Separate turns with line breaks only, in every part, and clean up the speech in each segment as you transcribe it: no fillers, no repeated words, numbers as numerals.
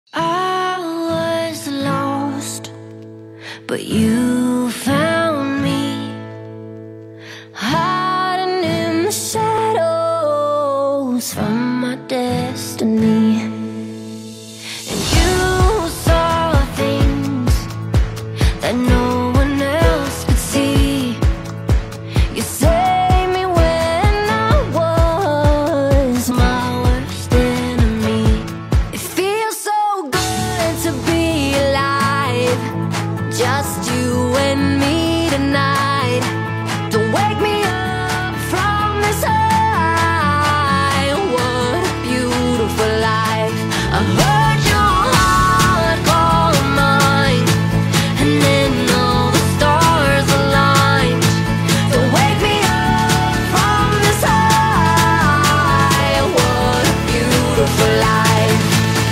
I was lost, but you found me, hiding in the shadows from my destiny. And you saw things that no one else could see. You saved me when I was my worst enemy. It feels so good to be alive, just you and me tonight. Don't wake me up from this high. What a beautiful life. I heard your heart call mine, and then all the stars aligned. Don't wake me up from this high. What a beautiful life.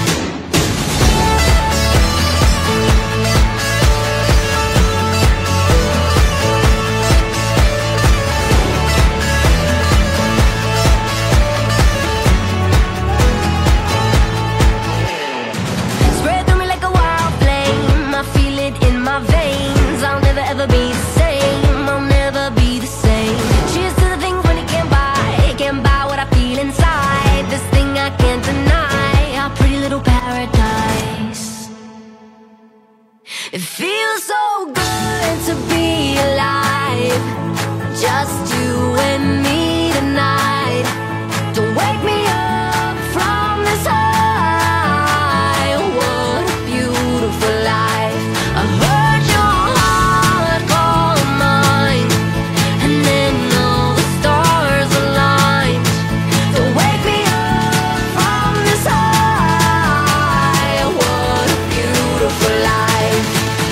Spread through me like a wild flame. I feel it in my veins. I'll never ever be the same. I'll never be the same. Cheers to the things money can't buy. Can't buy what I feel inside. This thing I can't deny. Our pretty little paradise. It feels so good to be alive, just you and me tonight. Don't wake me up from this high. What a beautiful life. I heard your heart call mine, and then all the stars aligned. Don't wake me up from this high. What a beautiful life.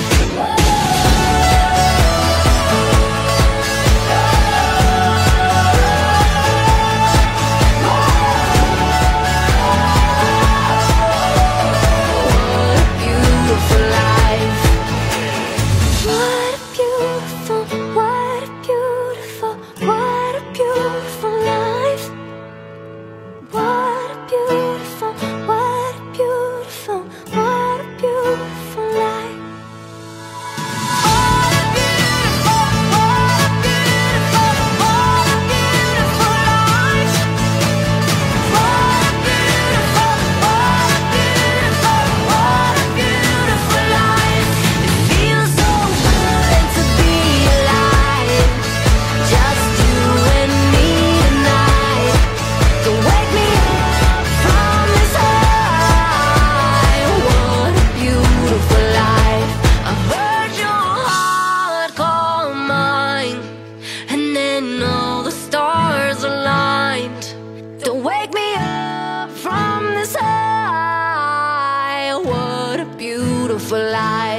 Beautiful life. What a beautiful, what a beautiful, what a beautiful life. What a beautiful, what a beautiful, what a beautiful life. What a beautiful, what a beautiful, what a beautiful life. What a beautiful, what a beautiful, what a beautiful life. It feels so good to be alive, just you and me tonight. Don't wake me up from this high. What a beautiful life. I heard your heart call mine, and then all the stars aligned. Don't wake me up from this high. What a beautiful life.